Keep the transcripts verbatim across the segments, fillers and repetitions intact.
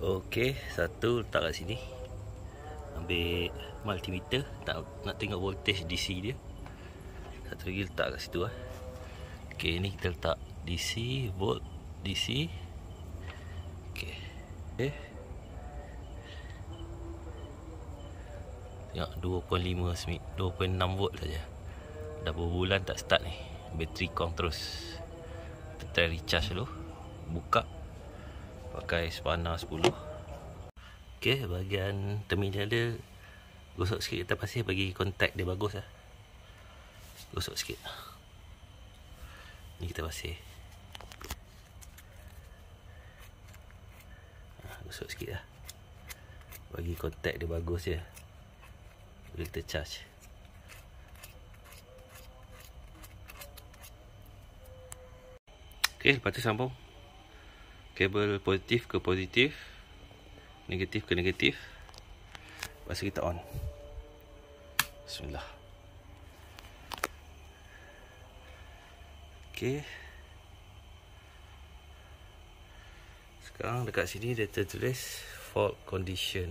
Okey, satu letak kat sini. Ambil multimeter, tak nak tengok voltage D C dia. Satu lagi letak kat situ ah. Okey, ni kita letak D C, volt D C. Okey. Okey. Tengok dua perpuluhan lima semi, dua perpuluhan enam volt saja. Dah berbulan tak start ni. Bateri kong terus. Kita try recharge dulu. Buka pakai spana sepuluh. Okey, bahagian terminal dia gosok sikit atas pasir bagi kontak dia bagus lah. Gosok sikit. Ni kita pasir. Ha, gosok sikit lah. Bagi kontak dia bagus je. Boleh kita charge. Okey, lepas tu sambung kabel positif ke positif, negatif ke negatif. Lepas tu kita on. Bismillah. Okey. Sekarang dekat sini dia tertulis fault condition.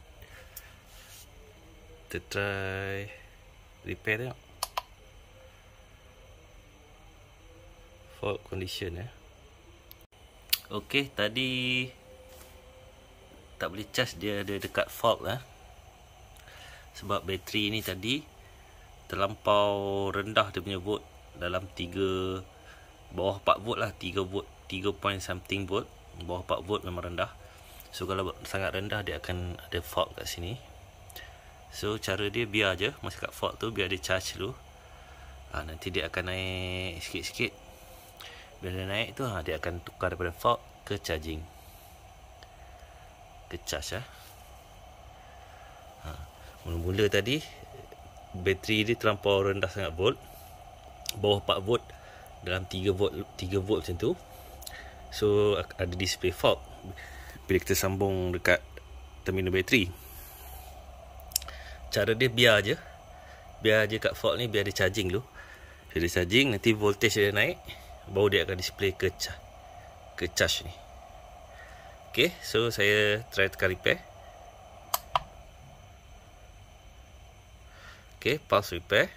Kita try repair tengok. Fault condition eh. Okey, tadi tak boleh charge, dia ada dekat fault lah. Sebab bateri ni tadi terlampau rendah dia punya volt, dalam tiga, bawah empat volt lah, tiga volt, tiga point something volt. Bawah empat volt memang rendah. So kalau sangat rendah dia akan ada fault kat sini. So cara dia biar je masa kat fault tu, biar dia charge dulu. ha, Nanti dia akan naik sikit-sikit. Bila dia naik tu, ha, dia akan tukar daripada fault ke charging, ke charge lah. ha. Mula-mula tadi bateri dia terlampau rendah sangat volt, bawah empat volt, dalam tiga volt, tiga volt macam tu. So ada display fault bila kita sambung dekat terminal bateri. Cara dia biar je, biar je kat fault ni, biar dia charging dulu. Bila dia charging, nanti voltage dia naik, baru dia akan display ke charge, ke charge ni. Ok, so saya try tekan repair. Ok, pulse repair.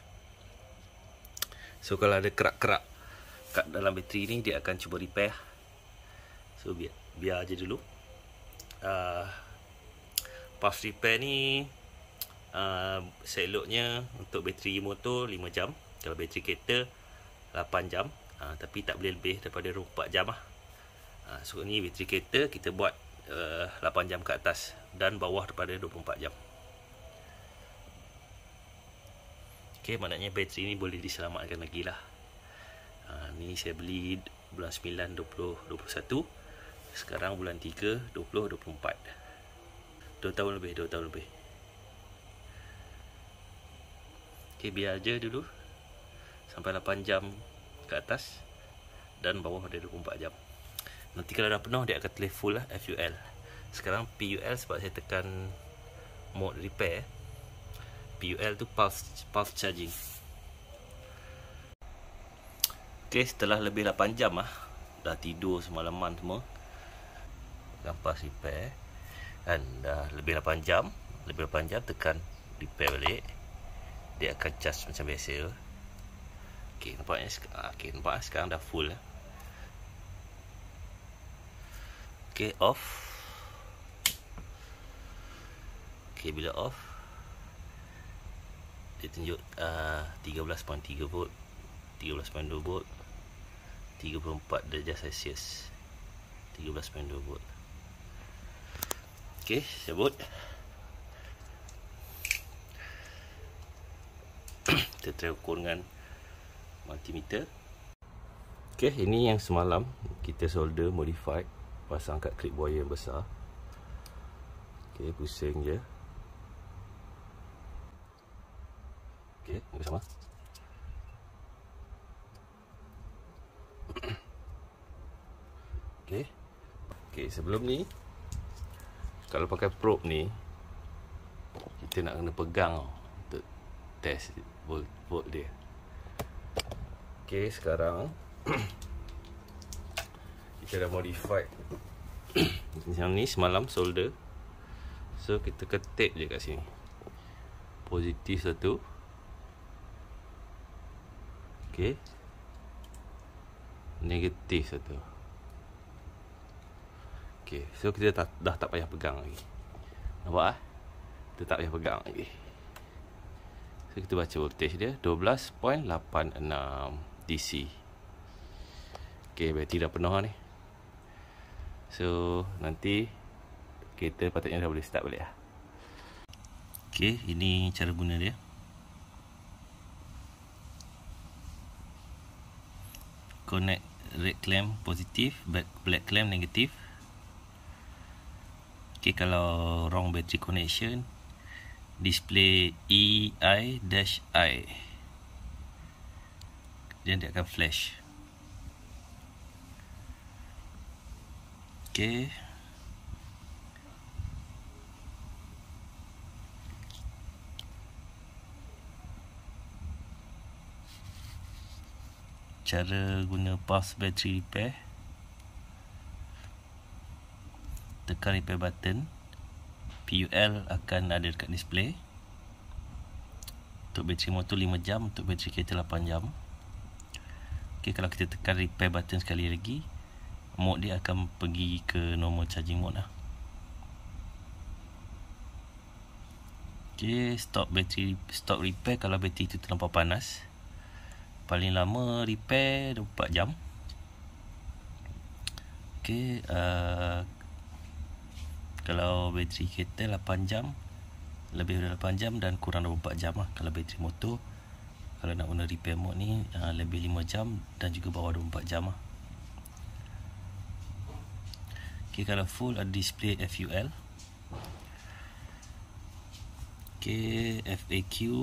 So kalau ada kerak-kerak kat dalam bateri ni, dia akan cuba repair. So biar, biar je dulu. uh, Pulse repair ni uh, seloknya untuk bateri motor lima jam, kalau bateri kereta lapan jam. Ha, tapi tak boleh lebih daripada dua puluh empat jam lah. ha, So ni bateri kereta kita buat uh, lapan jam ke atas dan bawah daripada dua puluh empat jam. Ok, maknanya bateri ni boleh diselamatkan lagi lah. ha, Ni saya beli bulan sembilan dua ribu dua puluh satu. Sekarang bulan tiga dua ribu dua puluh empat. Dua tahun lebih, dua tahun lebih. Ok, biar je dulu sampai lapan jam ke atas dan bawah ada dua puluh empat jam. Nanti kalau dah penuh dia akan tulis full lah, F U L. Sekarang P U L sebab saya tekan mode repair. P U L tu pulse, pulse charging. Ok, setelah lebih lapan jam lah, dah tidur semalaman semua, pulse repair, dan dah lebih lapan jam, lebih lapan jam tekan repair balik, dia akan charge macam biasa. Ok, nampaknya okay, nampak sekarang dah full. Ok, off. Ok, bila off dia tunjuk uh, tiga belas perpuluhan tiga volt, tiga belas perpuluhan dua volt, tiga puluh empat darjah Celsius, tiga belas perpuluhan dua volt. Ok, cabut. Kita try ukur dengan multimeter. Ok, ini yang semalam kita solder modified, pasang kat clip wire yang besar. Ok, pusing je. Ok, ni sama. Ok, ok, sebelum ni kalau pakai probe ni, kita nak kena pegang untuk test volt, volt dia. Ok, sekarang kita dah modified Yang ni semalam solder. So kita ketik je kat sini. Positif satu. Okay. Negatif satu. Okay. So kita tak, dah tak payah pegang lagi. Nampak ah? Kita tak payah pegang lagi. So kita baca voltage dia dua belas perpuluhan lapan enam D C. Okay, bateri dah penuh ni. So nanti kita patutnya dah boleh start balik lah. Okay, ini cara guna dia. Connect red clamp positif, black clamp negatif. Okay, kalau wrong battery connection, display E I I, dan dia akan flash. Okay. Cara guna pulse battery repair. Tekan repair button. P U L akan ada dekat display. Untuk bateri motor lima jam, untuk bateri kereta lapan jam. Okay, kalau kita tekan repair button sekali lagi, mode dia akan pergi ke normal charging mode lah. Okay, stop battery, stop repair kalau bateri itu terlampau panas. Paling lama repair dua puluh empat jam. Okay, uh, kalau bateri kereta lapan jam, lebih dari lapan jam dan kurang dua puluh empat jam lah. Kalau bateri motor, kalau nak guna repair mode ni, uh, lebih lima jam dan juga bawah dua puluh empat jam lah. Okay, kalau full ada display F U L. Okay, F A Q.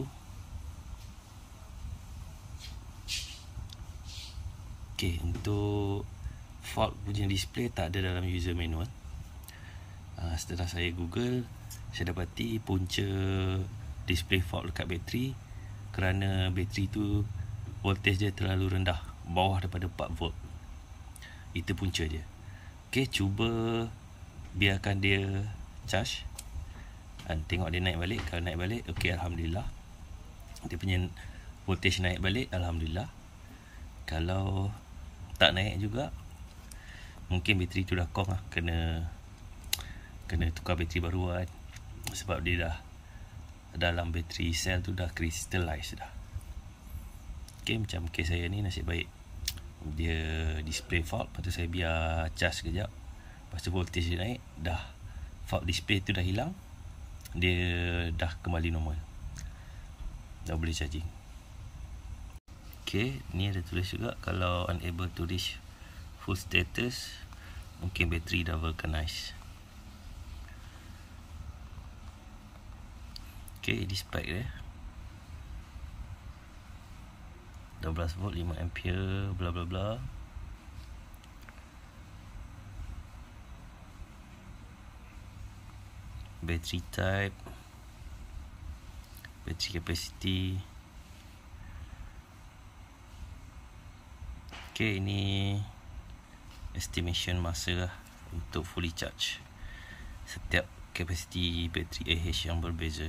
Okay, untuk fault punya display tak ada dalam user manual. Uh, setelah saya google, saya dapati punca display fault dekat bateri kerana bateri tu voltage dia terlalu rendah, bawah daripada empat volt. Itu punca dia. Okay, cuba biarkan dia charge. Uh, tengok dia naik balik. Kalau naik balik, okay, Alhamdulillah. Dia punya voltage naik balik, Alhamdulillah. Kalau tak naik juga, mungkin bateri tu dah kong lah. Kena Kena tukar bateri baru kan. Sebab dia dah, dalam bateri sel tu dah crystallize dah. Okay, macam kes saya ni nasib baik dia display fault. Lepas tu saya biar charge sekejap. Lepas tu voltage dia naik, dah fault display tu dah hilang. Dia dah kembali normal, dah boleh charging. Okay, ni ada tulis juga kalau unable to reach full status, mungkin bateri dah vulcanize. Okay, ini spek dia dua belas volt, lima ampere, bla bla bla. Battery type, battery capacity. Okay, ini estimation masa lah untuk fully charge. Setiap kapasiti bateri A H yang berbeza.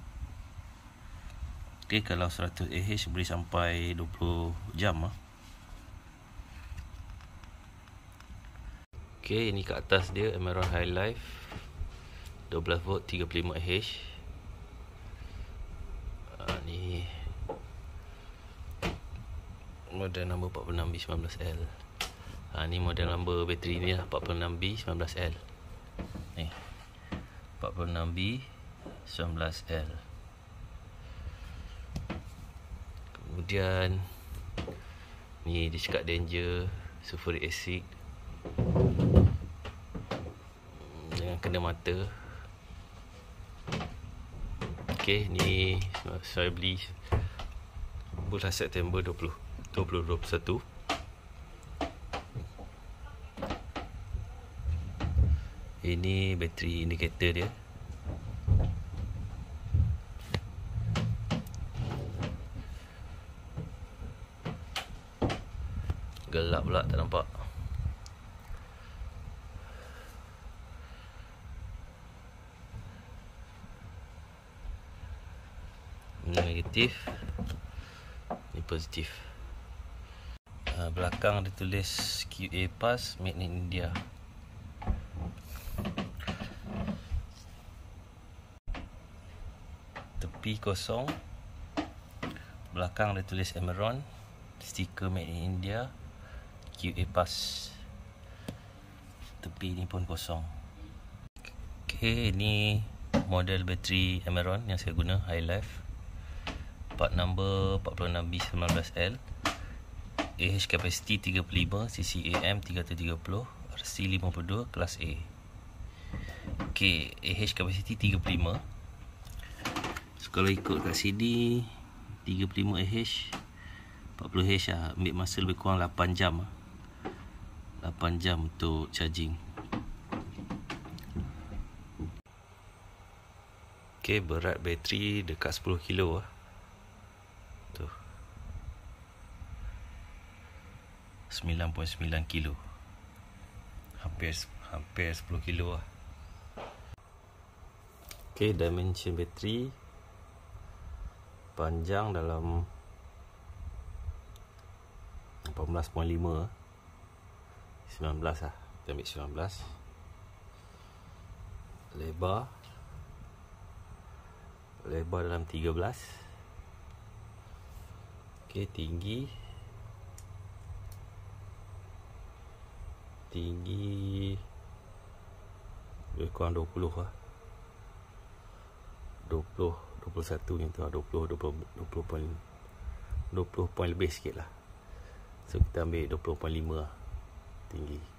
Okay, kalau seratus A H boleh sampai dua puluh jam lah. Okay, ini kat atas dia Emera High Life dua belas volt, tiga puluh lima A H. uh, Ni model number empat puluh enam B sembilan belas L. Ha, ni model number bateri ni lah, empat puluh enam B sembilan belas L. Ni empat puluh enam B sembilan belas L. Kemudian ni dia cakap danger sulfuric acid, jangan kena mata. Okay, ni saya beli bulan September dua puluh dua puluh dua puluh satu. Ini bateri indikator dia. Gelap pula, tak nampak. negatif, ni positif. uh, Belakang dia tulis Q A pass made in India. Tepi kosong, belakang dia tulis Amaron, stiker made in India, Q A pass. Tepi ni pun kosong. Okay, ni model bateri Amaron yang saya guna, High Life. Part number empat puluh enam B sembilan belas L. A H capacity tiga puluh lima, C C A M tiga ratus tiga puluh, R C lima puluh dua, kelas A. Okay, A H capacity tiga puluh lima. So, kalau ikut kat sini tiga puluh lima A H, empat puluh H lah. Ambil masa lebih kurang lapan jam. lapan jam untuk charging. Okay, berat bateri dekat sepuluh kilo lah. Tu, sembilan perpuluhan sembilan kilo. Hampir hampir sepuluh kilo lah. Okay, dimension bateri panjang dalam lapan belas perpuluhan lima, sembilan belas lah. Kita ambil sembilan belas. Lebar Lebar dalam tiga belas. Okay, tinggi Tinggi lebih kurang dua puluh lah. dua puluh, dua puluh satu macam tu lah. dua puluh, dua puluh, dua puluh poin dua puluh poin lebih sikit lah. So kita ambil dua puluh perpuluhan lima lah tinggi.